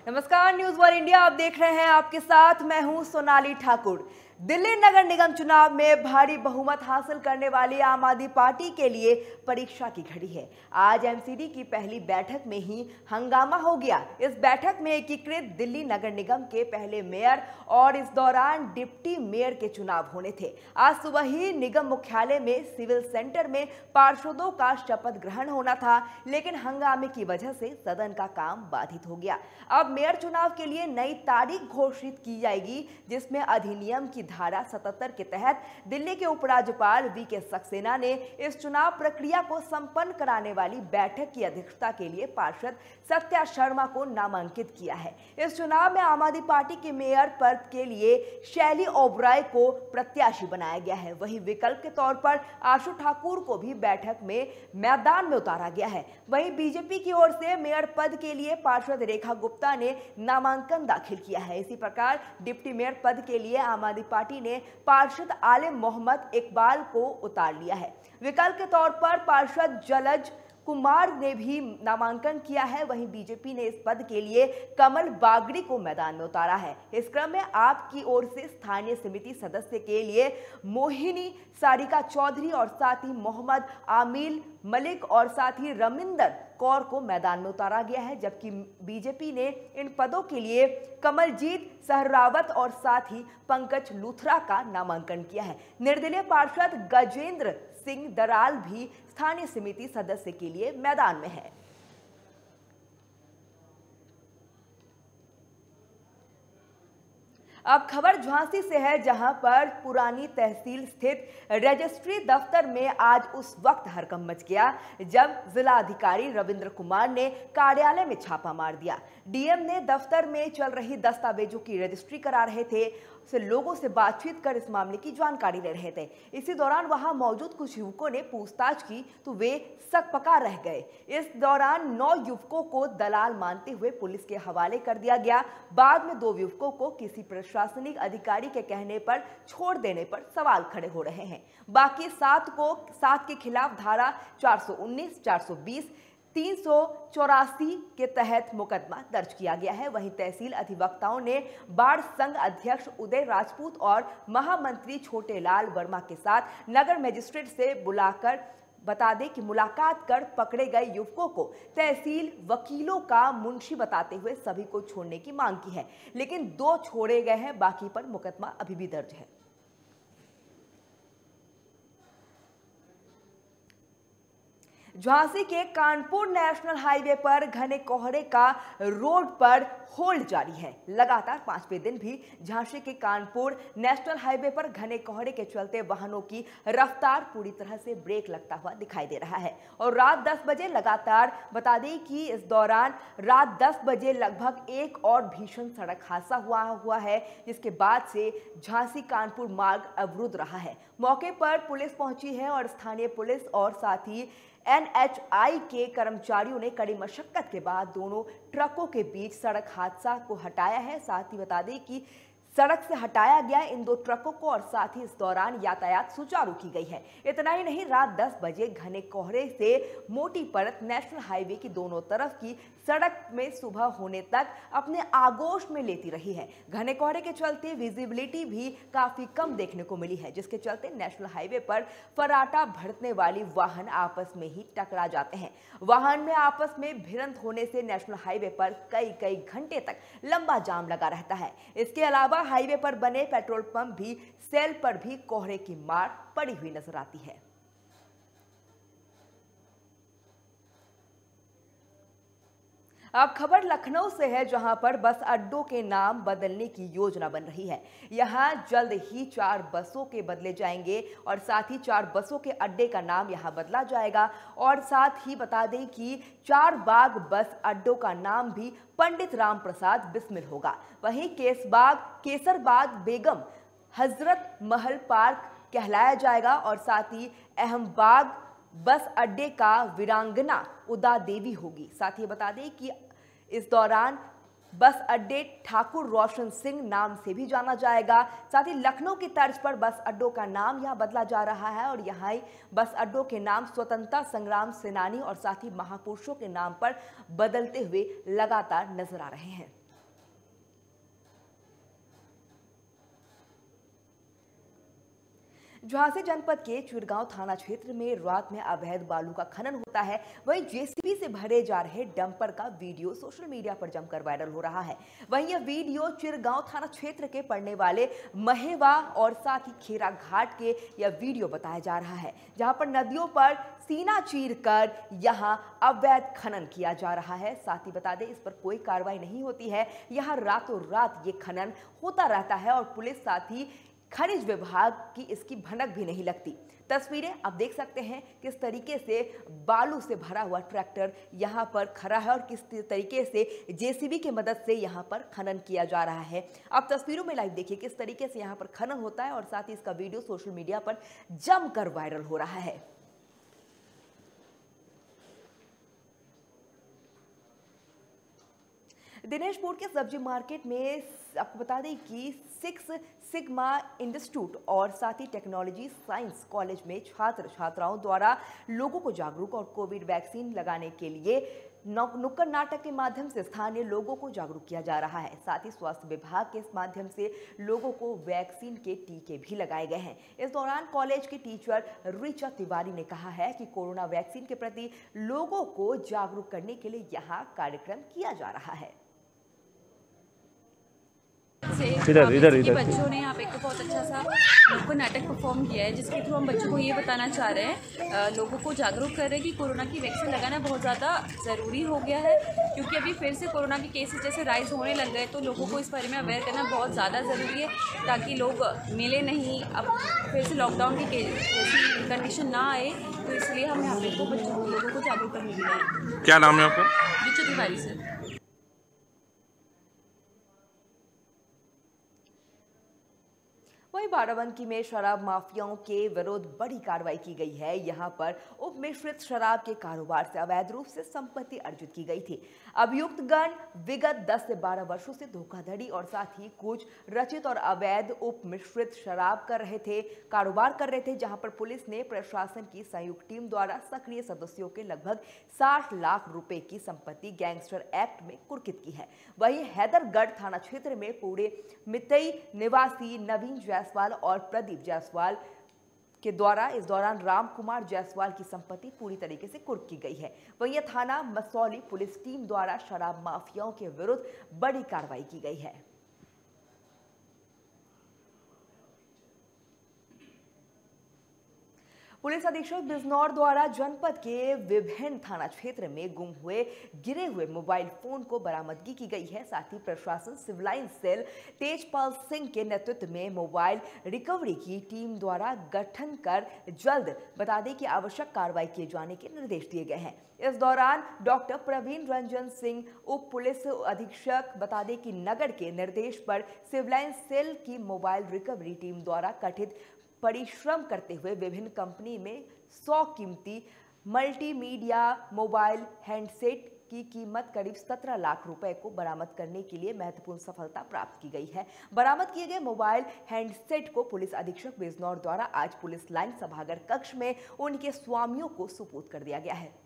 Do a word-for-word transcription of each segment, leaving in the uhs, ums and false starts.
नमस्कार, news one India आप देख रहे हैं। आपके साथ मैं हूं सोनाली ठाकुर। दिल्ली नगर निगम चुनाव में भारी बहुमत हासिल करने वाली आम आदमी पार्टी के लिए परीक्षा की घड़ी है। आज एमसीडी की पहली बैठक में ही हंगामा हो गया। इस बैठक में एकीकृत दिल्ली नगर निगम के पहले मेयर और इस दौरान डिप्टी मेयर के चुनाव होने थे। आज सुबह ही निगम मुख्यालय में सिविल सेंटर में पार्षदों का शपथ ग्रहण होना था, लेकिन हंगामे की वजह से सदन का काम बाधित हो गया। अब मेयर चुनाव के लिए नई तारीख घोषित की जाएगी, जिसमें अधिनियम की धारा सतहत्तर के तहत दिल्ली के उपराज्यपाल वी के सक्सेना ने इस चुनाव प्रक्रिया को संपन्न कराने वाली बैठक की अध्यक्षता के लिए पार्षद सत्या शर्मा को नामांकित किया है। इस चुनाव में आम आदमी पार्टी के मेयर पद के लिए शैली ओबराय को प्रत्याशी बनाया गया है। वहीं विकल्प के तौर पर आशु ठाकुर को भी बैठक में मैदान में उतारा गया है। वहीं बीजेपी की ओर से मेयर पद के लिए पार्षद रेखा गुप्ता ने नामांकन दाखिल किया है। इसी प्रकार डिप्टी मेयर पद के लिए आम आदमी पार्टी ने पार्षद आलिम मोहम्मद इकबाल को उतार लिया है। विकल्प के तौर पर पार्षद जलज कुमार ने भी नामांकन किया है। वहीं बीजेपी ने इस पद के लिए कमल बागड़ी को मैदान में उतारा है। इस क्रम में आपकी ओर से स्थानीय समिति सदस्य के लिए मोहिनी सारिका चौधरी और साथ ही मोहम्मद आमिल मलिक और साथ ही रमिंदर कौर को मैदान में उतारा गया है, जबकि बीजेपी ने इन पदों के लिए कमलजीत सहरावत और साथ ही पंकज लूथरा का नामांकन किया है। निर्दलीय पार्षद गजेंद्र सिंह दराल भी स्थानीय समिति सदस्य के लिए मैदान में है। अब खबर झांसी से है, जहां पर पुरानी तहसील स्थित रजिस्ट्री दफ्तर में आज उस वक्त हड़कंप मच गया जब जिला अधिकारी रविंद्र कुमार ने कार्यालय में छापा मार दिया। डीएम ने दफ्तर में चल रही दस्तावेजों की रजिस्ट्री करा रहे थे, से लोगों से बातचीत कर इस मामले की जानकारी ले रहे थे। इसी दौरान वहां मौजूद कुछ युवकों ने पूछताछ की तो वे सकपका रह गए। इस दौरान नौ युवकों को दलाल मानते हुए पुलिस के हवाले कर दिया गया। बाद में दो युवकों को किसी प्रशासनिक अधिकारी के कहने पर छोड़ देने पर सवाल खड़े हो रहे हैं। बाकी सात को सात के खिलाफ धारा चार सौ उन्नीस, चार सौ बीस, तीन सौ चौरासी के तहत मुकदमा दर्ज किया गया है। वहीं तहसील अधिवक्ताओं ने बाढ़ संघ अध्यक्ष उदय राजपूत और महामंत्री छोटे लाल वर्मा के साथ नगर मजिस्ट्रेट से बुलाकर बता दें कि मुलाकात कर पकड़े गए युवकों को तहसील वकीलों का मुंशी बताते हुए सभी को छोड़ने की मांग की है, लेकिन दो छोड़े गए हैं, बाकी पर मुकदमा अभी भी दर्ज है। झांसी के कानपुर नेशनल हाईवे पर घने कोहरे का रोड पर होल्ड जारी है। लगातार पांचवें दिन भी झांसी के कानपुर नेशनल हाईवे पर घने कोहरे के चलते वाहनों की रफ्तार पूरी तरह से ब्रेक लगता हुआ दिखाई दे रहा है। और रात दस बजे लगातार बता दें कि इस दौरान रात दस बजे लगभग एक और भीषण सड़क हादसा हुआ हुआ है, जिसके बाद से झांसी कानपुर मार्ग अवरुद्ध रहा है। मौके पर पुलिस पहुंची है और स्थानीय पुलिस और साथ ही एन एच आई के कर्मचारियों ने कड़ी मशक्कत के बाद दोनों ट्रकों के बीच सड़क हादसा को हटाया है। साथ ही बता दें कि सड़क से हटाया गया इन दो ट्रकों को और साथ ही इस दौरान यातायात सुचारू की गई है। इतना ही नहीं, रात दस बजे घने कोहरे से मोटी परत नेशनल हाईवे की दोनों तरफ की सड़क में सुबह होने तक अपने आगोश में लेती रही है। घने कोहरे के चलते विजिबिलिटी भी काफी कम देखने को मिली है, जिसके चलते नेशनल हाईवे पर फराटा भरने वाली वाहन आपस में ही टकरा जाते हैं। वाहन में आपस में भिड़ंत होने से नेशनल हाईवे पर कई कई घंटे तक लंबा जाम लगा रहता है। इसके अलावा हाईवे पर बने पेट्रोल पंप भी सेल पर भी कोहरे की मार पड़ी हुई नजर आती है। अब खबर लखनऊ से है, जहां पर बस अड्डों के नाम बदलने की योजना बन रही है। यहां जल्द ही चार बसों के बदले जाएंगे और साथ ही चार बसों के अड्डे का नाम यहां बदला जाएगा। और साथ ही बता दें कि चार बाग बस अड्डों का नाम भी पंडित राम प्रसाद बिस्मिल होगा। वहीं केसबाग केसरबाग बेगम हजरत महल पार्क कहलाया जाएगा और साथ ही अहमबाग बस अड्डे का वीरांगना उदा देवी होगी। साथ ही बता दें कि इस दौरान बस अड्डे ठाकुर रोशन सिंह नाम से भी जाना जाएगा। साथ ही लखनऊ की तर्ज पर बस अड्डों का नाम यहां बदला जा रहा है और यहां बस अड्डों के नाम स्वतंत्रता संग्राम सेनानी और साथ ही महापुरुषों के नाम पर बदलते हुए लगातार नजर आ रहे हैं। झांसी जनपद के चिरगांव थाना क्षेत्र में रात में अवैध बालू का खनन होता है। वहीं जेसीबी से भरे जा रहे डंपर का वीडियो सोशल मीडिया पर जमकर वायरल हो रहा है। वहीं यह वीडियो चिरगांव थाना क्षेत्र के पड़ने वाले महेवा और साथ ही खेरा घाट के यह वीडियो बताया जा रहा है, जहां पर नदियों पर सीना चीर कर यहां अवैध खनन किया जा रहा है। साथ ही बता दें, इस पर कोई कार्रवाई नहीं होती है। यहां रातों रात ये खनन होता रहता है और पुलिस साथ ही खनिज विभाग की इसकी भनक भी नहीं लगती। तस्वीरें आप देख सकते हैं किस तरीके से बालू से भरा हुआ ट्रैक्टर यहां पर खड़ा है और किस तरीके से जेसीबी की मदद से यहां पर खनन किया जा रहा है। आप तस्वीरों में लाइव देखिए किस तरीके से यहां पर खनन होता है और साथ ही इसका वीडियो सोशल मीडिया पर जमकर वायरल हो रहा है। दिनेशपुर के सब्जी मार्केट में आपको बता दें कि सिक्स सिग्मा इंस्टीट्यूट और साथ ही टेक्नोलॉजी साइंस कॉलेज में छात्र छात्राओं द्वारा लोगों को जागरूक और कोविड वैक्सीन लगाने के लिए नुक्कड़ नाटक के माध्यम से स्थानीय लोगों को जागरूक किया जा रहा है। साथ ही स्वास्थ्य विभाग के इस माध्यम से लोगों को वैक्सीन के टीके भी लगाए गए हैं। इस दौरान कॉलेज की टीचर ऋचा तिवारी ने कहा है कि कोरोना वैक्सीन के प्रति लोगों को जागरूक करने के लिए यहाँ कार्यक्रम किया जा रहा है। इधर इधर इधर बच्चों ने यहाँ पे एक बहुत अच्छा सा नुक्कड़ नाटक परफॉर्म किया है, जिसके थ्रू हम बच्चों को ये बताना चाह रहे हैं, लोगों को जागरूक कर रहे हैं कि कोरोना की वैक्सीन लगाना बहुत ज़्यादा ज़रूरी हो गया है, क्योंकि अभी फिर से कोरोना के केसेस जैसे राइज होने लग गए। तो लोगों को इस बारे में अवेयर करना बहुत ज़्यादा ज़रूरी है, ताकि लोग मिले नहीं, अब फिर से लॉकडाउन की जैसी कंडीशन ना आए। तो इसलिए हम यहाँ पे तो बच्चों को लोगों को जागरूक करने के लिए। क्या नाम है आपका? ऋचा तिवारी से। वहीं बाराबंकी में शराब माफियाओं के विरुद्ध बड़ी कार्रवाई की गई है। यहां पर उपमिश्रित शराब के कारोबार से अवैध रूप से संपत्ति अर्जित की गई थी। अभियुक्त गण विगत दस से बारह वर्षों से धोखाधड़ी और साथ ही कुछ रचित और अवैध उपमिश्रित शराब कर रहे थे कारोबार कर रहे थे, जहां पर पुलिस ने प्रशासन की संयुक्त टीम द्वारा सक्रिय सदस्यों के लगभग साठ लाख रुपए की संपत्ति गैंगस्टर एक्ट में कुर्कित की है। वहीं हैदरगढ़ थाना क्षेत्र में पूरे मितई निवासी नवीन जायसवाल और प्रदीप जायसवाल के द्वारा इस दौरान राम कुमार जायसवाल की संपत्ति पूरी तरीके से कुर्क की गई है। वहीं थाना मसौली पुलिस टीम द्वारा शराब माफियाओं के विरुद्ध बड़ी कार्रवाई की गई है। पुलिस अधीक्षक बिजनौर द्वारा जनपद के विभिन्न थाना क्षेत्र में गुम हुए गिरे हुए मोबाइल फोन को बरामदगी की गई है। साथ ही प्रशासन civil line cell Tejpal Singh के नेतृत्व में मोबाइल रिकवरी की टीम द्वारा गठन कर जल्द बता दें कि आवश्यक कार्रवाई किए जाने के निर्देश दिए गए हैं। इस दौरान डॉक्टर प्रवीण रंजन सिंह उप पुलिस अधीक्षक बता दें कि नगर के निर्देश पर सिविल लाइन सेल की मोबाइल रिकवरी टीम द्वारा गठित परिश्रम करते हुए विभिन्न कंपनी में सौ कीमती मल्टीमीडिया मोबाइल हैंडसेट की कीमत करीब सत्रह लाख रुपए को बरामद करने के लिए महत्वपूर्ण सफलता प्राप्त की गई है। बरामद किए गए मोबाइल हैंडसेट को पुलिस अधीक्षक बिजनौर द्वारा आज पुलिस लाइन सभागार कक्ष में उनके स्वामियों को सुपुर्द कर दिया गया है।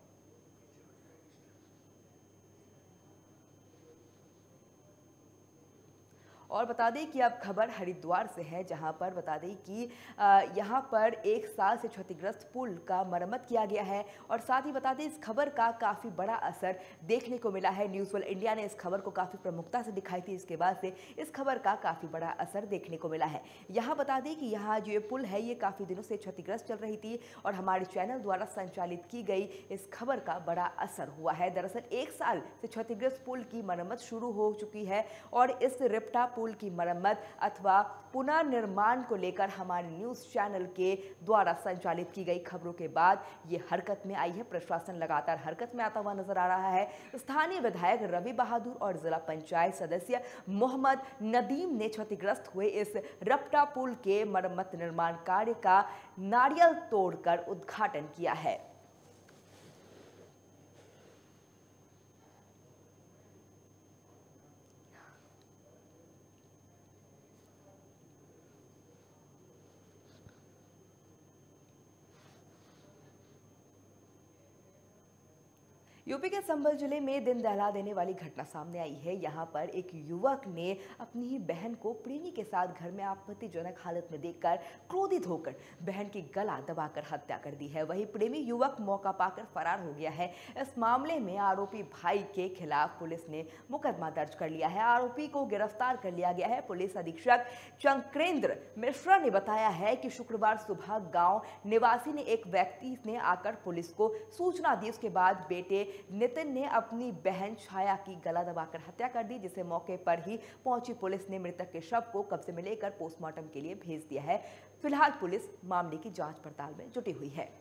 और बता दें कि अब खबर हरिद्वार से है, जहां पर बता दें कि यहां पर एक साल से क्षतिग्रस्त पुल का मरम्मत किया गया है और साथ ही बता दें इस खबर का काफ़ी बड़ा असर देखने को मिला है। न्यूज़ वर्ल्ड इंडिया ने इस खबर को काफ़ी प्रमुखता से दिखाई थी, इसके बाद से इस खबर का काफ़ी बड़ा असर देखने को मिला है। यहाँ बता दें कि यहाँ जो ये पुल है ये काफ़ी दिनों से क्षतिग्रस्त चल रही थी और हमारे चैनल द्वारा संचालित की गई इस खबर का बड़ा असर हुआ है। दरअसल एक साल से क्षतिग्रस्त पुल की मरम्मत शुरू हो चुकी है और इस रिप्टा पुल की मरम्मत अथवा पुनर्निर्माण को लेकर हमारे न्यूज चैनल के द्वारा संचालित की गई खबरों के बाद ये हरकत में आई है। प्रशासन लगातार हरकत में आता हुआ नजर आ रहा है। स्थानीय विधायक रवि बहादुर और जिला पंचायत सदस्य मोहम्मद नदीम ने क्षतिग्रस्त हुए इस रप्टा पुल के मरम्मत निर्माण कार्य का नारियल तोड़कर उद्घाटन किया है। यूपी के संभल जिले में दिन दहला देने वाली घटना सामने आई है। यहाँ पर एक युवक ने अपनी ही बहन को प्रेमी के साथ घर में आपत्तिजनक हालत में देखकर क्रोधित होकर बहन की गला दबाकर हत्या कर दी है। वहीं प्रेमी युवक मौका पाकर फरार हो गया है। इस मामले में आरोपी भाई के खिलाफ पुलिस ने मुकदमा दर्ज कर लिया है। आरोपी को गिरफ्तार कर लिया गया है। पुलिस अधीक्षक चंक्रेंद्र मिश्रा ने बताया है कि शुक्रवार सुबह गाँव निवासी ने एक व्यक्ति ने आकर पुलिस को सूचना दी। उसके बाद बेटे नितिन ने अपनी बहन छाया की गला दबाकर हत्या कर दी, जिसे मौके पर ही पहुंची पुलिस ने मृतक के शव को कब्जे में लेकर पोस्टमार्टम के लिए भेज दिया है। फिलहाल पुलिस मामले की जांच पड़ताल में जुटी हुई है।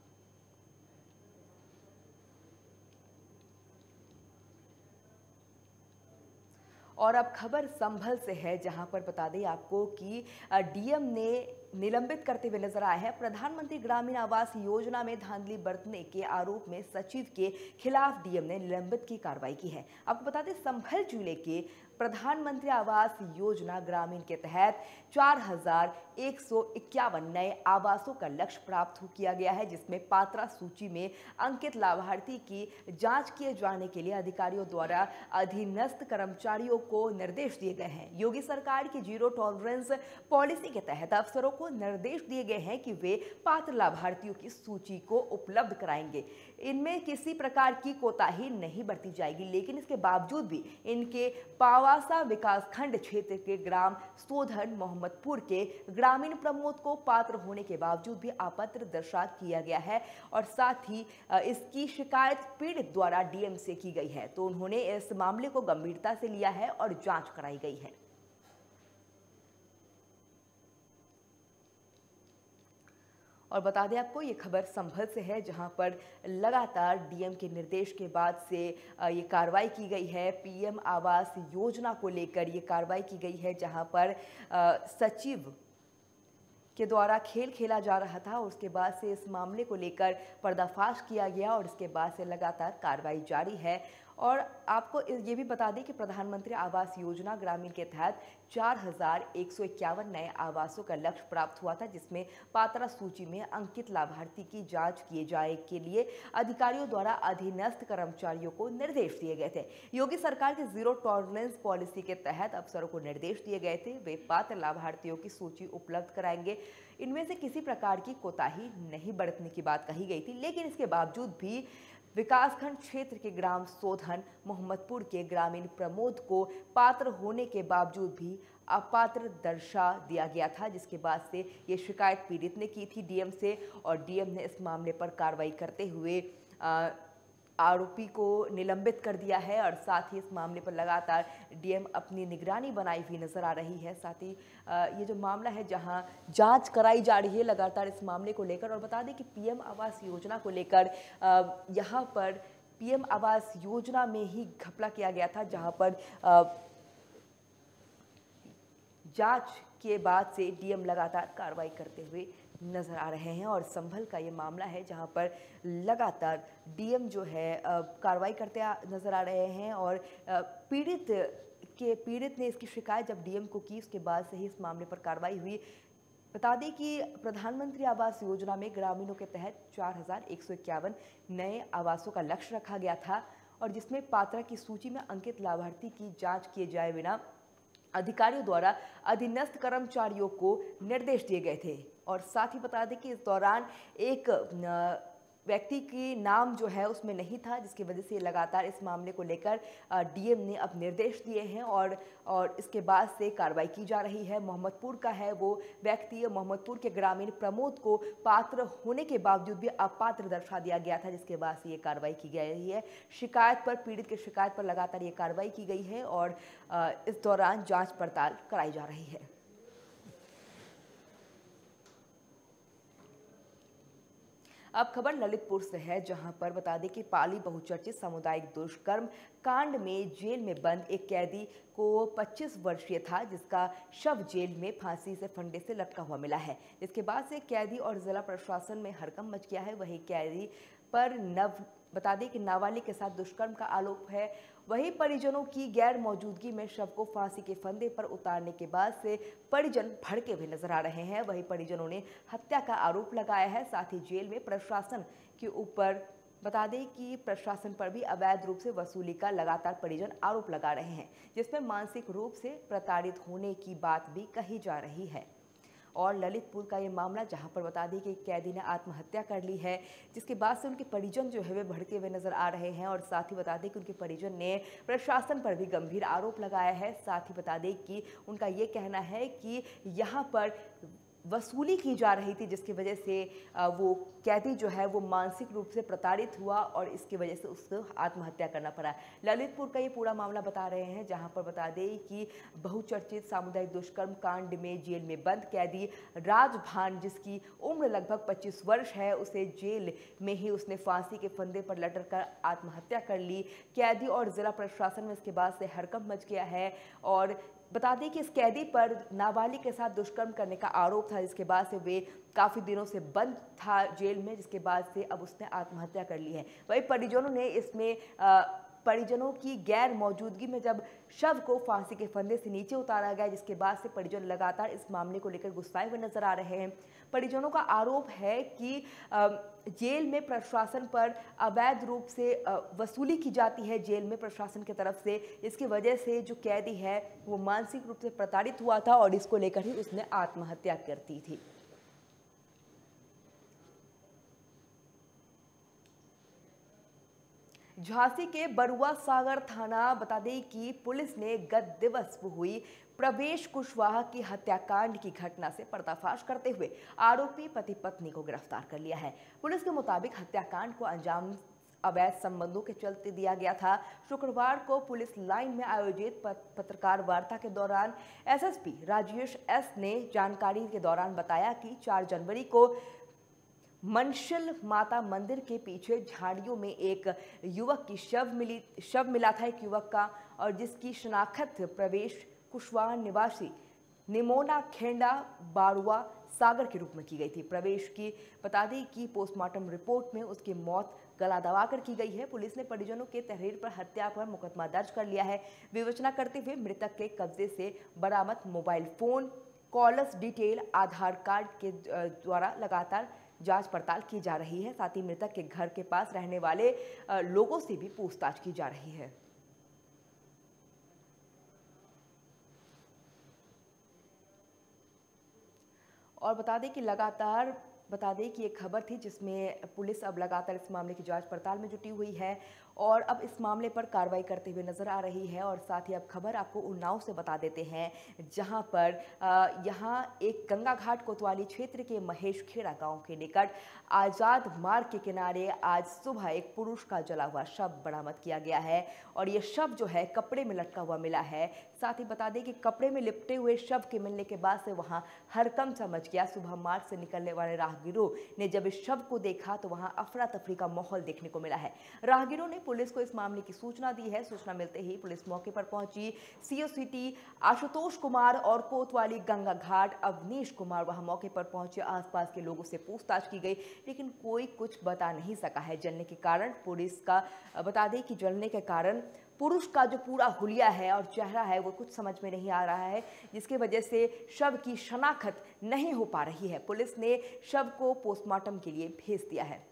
और अब खबर संभल से है, जहां पर बता दें आपको कि डीएम ने निलंबित करते हुए नजर आए हैं। प्रधानमंत्री ग्रामीण आवास योजना में धांधली बरतने के आरोप में सचिव के खिलाफ डीएम ने निलंबित की कार्रवाई की है। आपको बता दें संभल जिले के प्रधानमंत्री आवास योजना ग्रामीण के तहत चार हजार एक सौ इक्यावन नए आवासों का लक्ष्य प्राप्त किया गया है, जिसमें पात्र सूची में अंकित लाभार्थी की जांच किए जाने के लिए अधिकारियों द्वारा अधीनस्थ कर्मचारियों को निर्देश दिए गए हैं। योगी सरकार की जीरो टॉलरेंस पॉलिसी के तहत अफसरों को निर्देश दिए गए हैं कि वे पात्र लाभार्थियों की सूची को उपलब्ध कराएंगे। इनमें किसी प्रकार की कोताही नहीं बरती जाएगी, लेकिन इसके बावजूद भी इनके पावासा विकासखंड क्षेत्र के ग्राम सोधन मोहम्मदपुर के ग्रामीण प्रमोद को पात्र होने के बावजूद भी अपात्र दर्शा किया गया है और साथ ही इसकी शिकायत पीड़ित द्वारा डीएम से की गई है। तो उन्होंने इस मामले को गंभीरता से लिया है और जांच कराई गई है। और बता दें आपको ये खबर संभल से है, जहां पर लगातार डीएम के निर्देश के बाद से ये कार्रवाई की गई है। पीएम आवास योजना को लेकर ये कार्रवाई की गई है, जहां पर सचिव के द्वारा खेल खेला जा रहा था। उसके बाद से इस मामले को लेकर पर्दाफाश किया गया और इसके बाद से लगातार कार्रवाई जारी है। और आपको ये भी बता दें कि प्रधानमंत्री आवास योजना ग्रामीण के तहत चार हजार एक सौ इक्यावन नए आवासों का लक्ष्य प्राप्त हुआ था, जिसमें पात्र सूची में अंकित लाभार्थी की जांच किए जाए के लिए अधिकारियों द्वारा अधीनस्थ कर्मचारियों को निर्देश दिए गए थे। योगी सरकार की जीरो टॉलरेंस पॉलिसी के तहत अफसरों को निर्देश दिए गए थे, वे पात्र लाभार्थियों की सूची उपलब्ध कराएंगे। इनमें से किसी प्रकार की कोताही नहीं बरतने की बात कही गई थी, लेकिन इसके बावजूद भी विकासखंड क्षेत्र के ग्राम सोधन मोहम्मदपुर के ग्रामीण प्रमोद को पात्र होने के बावजूद भी अपात्र दर्शा दिया गया था, जिसके बाद से ये शिकायत पीड़ित ने की थी डीएम से और डीएम ने इस मामले पर कार्रवाई करते हुए आ, आरोपी को निलंबित कर दिया है। और साथ ही इस मामले पर लगातार डीएम अपनी निगरानी बनाई हुई नजर आ रही है। साथ ही ये जो मामला है, जहां जांच कराई जा रही है लगातार इस मामले को लेकर। और बता दें कि पीएम आवास योजना को लेकर यहां पर पीएम आवास योजना में ही घपला किया गया था, जहां पर जांच के बाद से डीएम लगातार कार्रवाई करते हुए नजर आ रहे हैं। और संभल का ये मामला है, जहां पर लगातार डीएम जो है कार्रवाई करते नजर आ रहे हैं और पीड़ित के पीड़ित ने इसकी शिकायत जब डीएम को की, उसके बाद से ही इस मामले पर कार्रवाई हुई। बता दें कि प्रधानमंत्री आवास योजना में ग्रामीणों के तहत चार हजार एक सौ इक्यावन नए आवासों का लक्ष्य रखा गया था और जिसमें पात्र की सूची में अंकित लाभार्थी की जाँच किए जाए बिना अधिकारियों द्वारा अधीनस्थ कर्मचारियों को निर्देश दिए गए थे। और साथ ही बता दें कि इस दौरान एक व्यक्ति की नाम जो है उसमें नहीं था, जिसकी वजह से लगातार इस मामले को लेकर डीएम ने अब निर्देश दिए हैं और और इसके बाद से कार्रवाई की जा रही है। मोहम्मदपुर का है वो व्यक्ति, मोहम्मदपुर के ग्रामीण प्रमोद को पात्र होने के बावजूद भी अपात्र दर्शा दिया गया था, जिसके बाद से ये कार्रवाई की गई है। शिकायत पर पीड़ित की शिकायत पर लगातार ये कार्रवाई की गई है और इस दौरान जाँच पड़ताल कराई जा रही है। अब खबर ललितपुर से है, जहां पर बता दें कि पाली बहुचर्चित सामुदायिक दुष्कर्म कांड में जेल में बंद एक कैदी को पच्चीस वर्षीय था, जिसका शव जेल में फांसी से फंदे से लटका हुआ मिला है। इसके बाद से कैदी और जिला प्रशासन में हड़कंप मच गया है। वहीं कैदी पर नव बता दें कि नाबालिग के साथ दुष्कर्म का आरोप है। वहीं परिजनों की गैर मौजूदगी में शव को फांसी के फंदे पर उतारने के बाद से परिजन भड़के हुए नजर आ रहे हैं। वहीं परिजनों ने हत्या का आरोप लगाया है। साथ ही जेल में प्रशासन के ऊपर बता दें कि प्रशासन पर भी अवैध रूप से वसूली का लगातार परिजन आरोप लगा रहे हैं, जिसमें मानसिक रूप से प्रताड़ित होने की बात भी कही जा रही है। और ललितपुर का ये मामला, जहां पर बता दें कि एक कैदी ने आत्महत्या कर ली है, जिसके बाद से उनके परिजन जो है वे भड़के हुए नजर आ रहे हैं। और साथ ही बता दें कि उनके परिजन ने प्रशासन पर भी गंभीर आरोप लगाया है। साथ ही बता दें कि उनका ये कहना है कि यहाँ पर वसूली की जा रही थी, जिसकी वजह से वो कैदी जो है वो मानसिक रूप से प्रताड़ित हुआ और इसकी वजह से उसको आत्महत्या करना पड़ा। ललितपुर का ये पूरा मामला बता रहे हैं, जहां पर बता दें कि बहुचर्चित सामुदायिक दुष्कर्म कांड में जेल में बंद कैदी राजभान, जिसकी उम्र लगभग पच्चीस वर्ष है, उसे जेल में ही उसने फांसी के फंदे पर लटक कर आत्महत्या कर ली। कैदी और जिला प्रशासन में इसके बाद से हड़कंप मच गया है। और बता दें कि इस कैदी पर नाबालिग के साथ दुष्कर्म करने का आरोप था, जिसके बाद से वे काफ़ी दिनों से बंद था जेल में, जिसके बाद से अब उसने आत्महत्या कर ली है। वही परिजनों ने इसमें आ, परिजनों की गैर मौजूदगी में जब शव को फांसी के फंदे से नीचे उतारा गया, जिसके बाद से परिजन लगातार इस मामले को लेकर गुस्साए हुए नजर आ रहे हैं। परिजनों का आरोप है कि जेल में प्रशासन पर अवैध रूप से वसूली की जाती है जेल में प्रशासन की तरफ से। इसकी वजह से जो कैदी है वो मानसिक रूप से प्रताड़ित हुआ था और इसको लेकर ही उसने आत्महत्या करती थी। झांसी के बरुआ सागर थाना बता दें कि पुलिस ने गत दिवस हुई प्रवेश कुशवाहा की हत्याकांड की घटना से पर्दाफाश करते हुए आरोपी पति पत्नी को गिरफ्तार कर लिया है। पुलिस के मुताबिक हत्याकांड को अंजाम अवैध संबंधों के चलते दिया गया था। शुक्रवार को पुलिस लाइन में आयोजित पत्रकार वार्ता के दौरान एसएसपी राजेश एस ने जानकारी के दौरान बताया कि चार जनवरी को मनशिल माता मंदिर के पीछे झाड़ियों में एक युवक की शव मिली शव मिला था एक युवक का, और जिसकी शनाख्त प्रवेश कुशवाहा निवासी निमोना खेंडा बारुआ सागर के रूप में की गई थी। प्रवेश की बता दें कि पोस्टमार्टम रिपोर्ट में उसकी मौत गला दबाकर की गई है। पुलिस ने परिजनों के तहरीर पर हत्या पर मुकदमा दर्ज कर लिया है। विवेचना करते हुए मृतक के कब्जे से बरामद mobile phone, callers detail, Aadhaar card के द्वारा लगातार जांच पड़ताल की जा रही है। साथ ही मृतक के घर के पास रहने वाले लोगों से भी पूछताछ की जा रही है। और बता दें कि लगातार बता दें कि एक खबर थी जिसमें पुलिस अब लगातार इस मामले की जांच पड़ताल में जुटी हुई है और अब इस मामले पर कार्रवाई करते हुए नजर आ रही है। और साथ ही अब खबर आपको उन्नाव से बता देते हैं, जहां पर यहां एक गंगा घाट कोतवाली क्षेत्र के महेश खेड़ा गांव के निकट आजाद मार्ग के किनारे आज सुबह एक पुरुष का जला हुआ शव बरामद किया गया है। और ये शव जो है कपड़े में लटका हुआ मिला है। साथ ही बता दें कि कपड़े में लिपटे हुए शव के मिलने के बाद से वहां हड़कंप मच गया। सुबह मार्ग से निकलने वाले राहगीरों ने जब इस शव को देखा तो वहां अफरा तफरी का माहौल देखने को मिला है। राहगीरों ने पुलिस को इस मामले की सूचना दी है। सूचना मिलते ही पुलिस मौके पर पहुंची। सीओ सिटी आशुतोष कुमार और कोतवाली गंगा घाट अवनीश कुमार वहां मौके पर पहुंचे। आसपास के लोगों से पूछताछ की गई, लेकिन कोई कुछ बता नहीं सका है। जलने के कारण पुलिस का बता दें कि जलने के कारण पुरुष का जो पूरा हुलिया है और चेहरा है वो कुछ समझ में नहीं आ रहा है, जिसकी वजह से शव की शनाख्त नहीं हो पा रही है। पुलिस ने शव को पोस्टमार्टम के लिए भेज दिया है।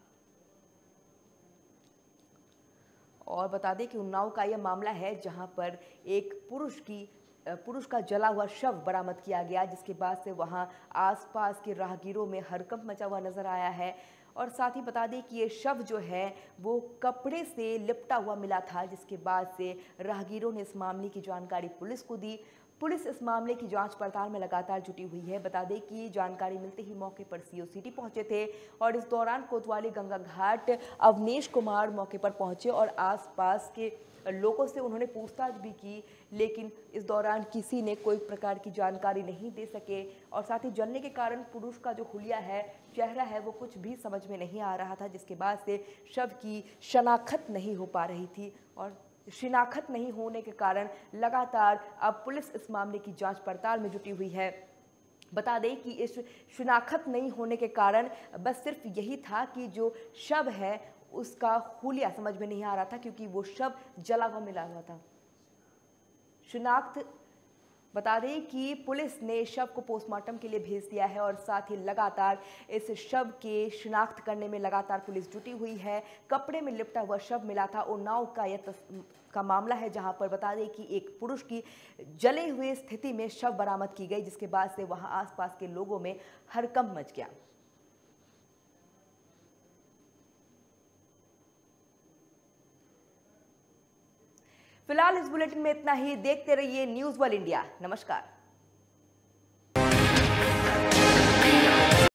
और बता दें कि उन्नाव का यह मामला है जहां पर एक पुरुष की पुरुष का जला हुआ शव बरामद किया गया, जिसके बाद से वहां आसपास के राहगीरों में हड़कंप मचा हुआ नजर आया है। और साथ ही बता दें कि ये शव जो है वो कपड़े से लिपटा हुआ मिला था, जिसके बाद से राहगीरों ने इस मामले की जानकारी पुलिस को दी। पुलिस इस मामले की जांच पड़ताल में लगातार जुटी हुई है। बता दें कि जानकारी मिलते ही मौके पर सीओ सिटी पहुंचे थे और इस दौरान कोतवाली गंगा घाट अवनीश कुमार मौके पर पहुंचे और आसपास के लोगों से उन्होंने पूछताछ भी की, लेकिन इस दौरान किसी ने कोई प्रकार की जानकारी नहीं दे सके। और साथ ही जलने के कारण पुरुष का जो हुलिया है, चेहरा है, वो कुछ भी समझ में नहीं आ रहा था, जिसके बाद से शव की शनाख्त नहीं हो पा रही थी। और शिनाख्त नहीं होने के कारण लगातार अब पुलिस इस मामले की जांच पड़ताल में जुटी हुई है। बता दें कि इस शिनाख्त नहीं होने के कारण बस सिर्फ यही था कि जो शव है उसका हुलिया समझ में नहीं आ रहा था, क्योंकि वो शव जला हुआ मिला हुआ था। शिनाख्त बता दें कि पुलिस ने शव को पोस्टमार्टम के लिए भेज दिया है और साथ ही लगातार इस शव के शिनाख्त करने में लगातार पुलिस जुटी हुई है। कपड़े में लिपटा हुआ शव मिला था। उन्नाव का यह का मामला है, जहां पर बता दें कि एक पुरुष की जले हुए स्थिति में शव बरामद की गई, जिसके बाद से वहां आसपास के लोगों में हड़कंप मच गया। फिलहाल इस बुलेटिन में इतना ही। देखते रहिए न्यूज़ वर्ल्ड इंडिया। नमस्कार।